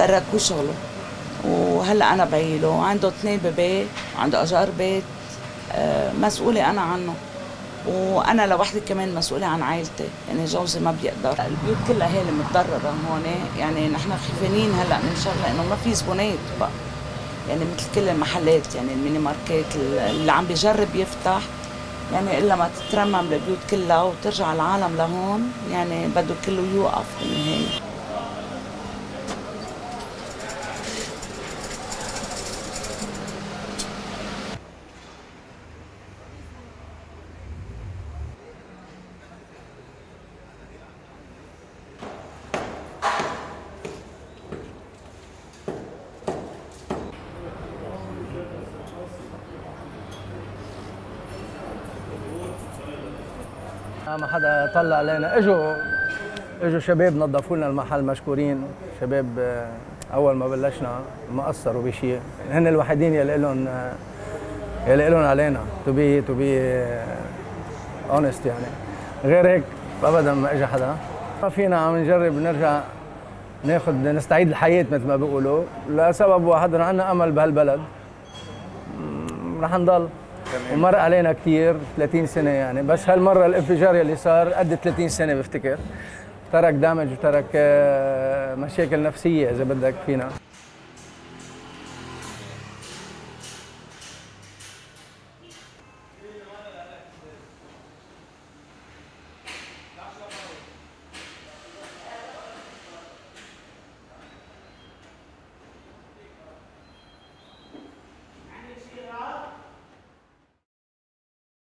تركوا شغله، وهلا انا بعيله، عنده 2 بيبي، عنده اجار بيت مسؤوله انا عنه، وانا لوحدي كمان مسؤوله عن عائلتي، يعني جوزي ما بيقدر. البيوت كلها هي اللي متضرره هون، يعني نحن خايفين هلا من شغله انه ما في زبونات بقى، يعني مثل كل المحلات، يعني الميني ماركت اللي عم بيجرب يفتح، يعني الا ما تترمم البيوت كلها وترجع العالم لهون، يعني بده كله يوقف بالنهايه. ما حدا طلع علينا، اجوا شباب نظفوا لنا المحل، مشكورين شباب. اول ما بلشنا ما قصروا بشيء، هن الوحيدين يلي لهم علينا تو بي اونست، يعني غير هيك ابدا ما اجى حدا. ما فينا عم نجرب نرجع نستعيد الحياه مثل ما بيقولوا، لسبب واحد، انه عندنا امل بهالبلد، رح نضل. ومر علينا كثير 30 سنه يعني، بس هالمره الانفجار اللي صار قد 30 سنه بفتكر، ترك دامج وترك مشاكل نفسيه اذا بدك فينا.